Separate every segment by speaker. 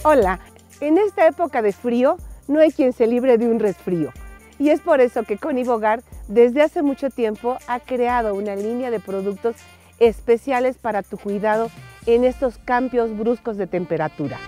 Speaker 1: Hola, en esta época de frío no hay quien se libre de un resfrío. Y es por eso que Conibogar desde hace mucho tiempo ha creado una línea de productos especiales para tu cuidado en estos cambios bruscos de temperatura.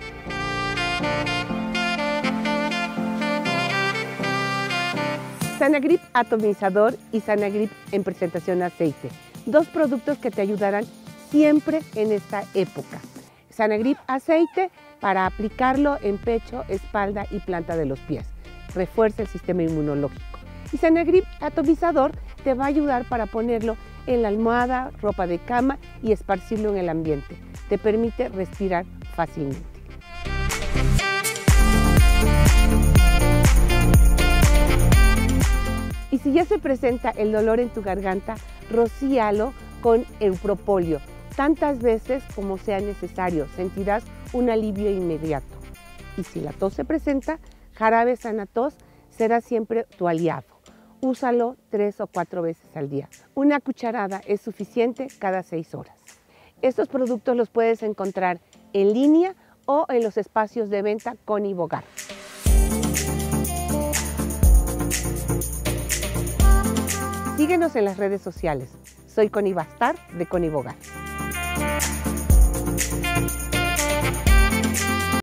Speaker 1: Sanagrip atomizador y Sanagrip en presentación aceite, dos productos que te ayudarán siempre en esta época. Sanagrip aceite para aplicarlo en pecho, espalda y planta de los pies. Refuerza el sistema inmunológico. Y Sanagrip atomizador te va a ayudar para ponerlo en la almohada, ropa de cama y esparcirlo en el ambiente. Te permite respirar fácilmente. Y si ya se presenta el dolor en tu garganta, rocíalo con Eupropóleo, tantas veces como sea necesario. Sentirás un alivio inmediato. Y si la tos se presenta, jarabe Sanatos será siempre tu aliado. Úsalo 3 o 4 veces al día. Una cucharada es suficiente cada 6 horas. Estos productos los puedes encontrar en línea o en los espacios de venta Conibogar. Síguenos en las redes sociales. Soy Connie Bastar de Conibogar.